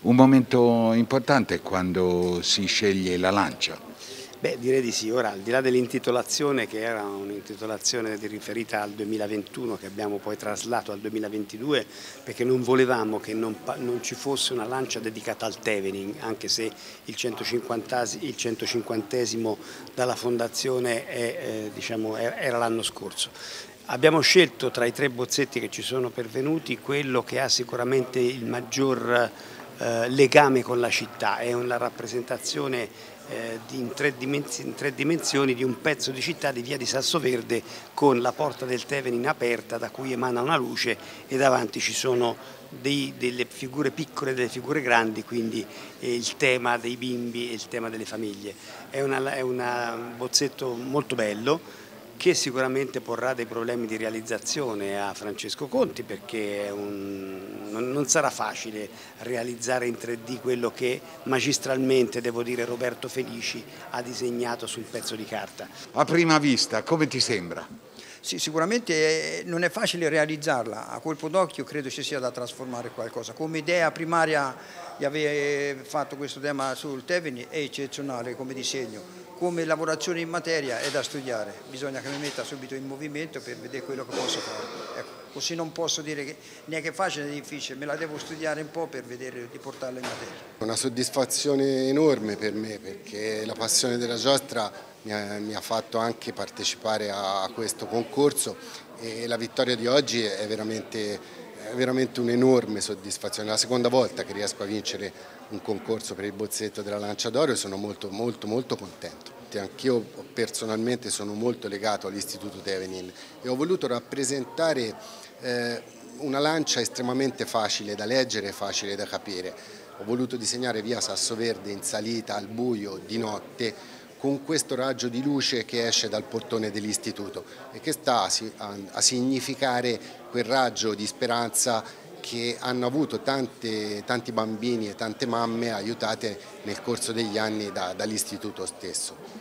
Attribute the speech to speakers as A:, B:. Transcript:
A: Un momento importante è quando si sceglie la lancia.
B: Beh, direi di sì. Ora, al di là dell'intitolazione, che era un'intitolazione riferita al 2021, che abbiamo poi traslato al 2022, perché non volevamo che non ci fosse una lancia dedicata al Tevening, anche se il 150esimo dalla fondazione era l'anno scorso. Abbiamo scelto tra i tre bozzetti che ci sono pervenuti quello che ha sicuramente il maggior legame con la città, è una rappresentazione in tre dimensioni di un pezzo di città di via di Sassoverde con la porta del Tevere aperta da cui emana una luce e davanti ci sono delle figure piccole e delle figure grandi, quindi il tema dei bimbi e il tema delle famiglie. È un bozzetto molto bello che sicuramente porrà dei problemi di realizzazione a Francesco Conti, perché non sarà facile realizzare in 3D quello che magistralmente, devo dire, Roberto Felici ha disegnato sul pezzo di carta.
A: A prima vista, come ti sembra?
C: Sì, sicuramente non è facile realizzarla, a colpo d'occhio credo ci sia da trasformare qualcosa. Come idea primaria di aver fatto questo tema sul Tevere è eccezionale come disegno, come lavorazione in materia è da studiare, bisogna che mi metta subito in movimento per vedere quello che posso fare. Ecco, così non posso dire che neanche è facile né difficile, me la devo studiare un po' per vedere di portarla in materia.
D: Una soddisfazione enorme per me, perché la passione della giostra mi ha fatto anche partecipare a questo concorso e la vittoria di oggi è veramente un'enorme soddisfazione. È la seconda volta che riesco a vincere un concorso per il bozzetto della Lancia d'Oro e sono molto contento. Anch'io personalmente sono molto legato all'Istituto Tevenin e ho voluto rappresentare una lancia estremamente facile da leggere e facile da capire. Ho voluto disegnare via Sassoverde in salita al buio di notte con questo raggio di luce che esce dal portone dell'istituto e che sta a significare quel raggio di speranza che hanno avuto tanti bambini e tante mamme aiutate nel corso degli anni dall'istituto stesso.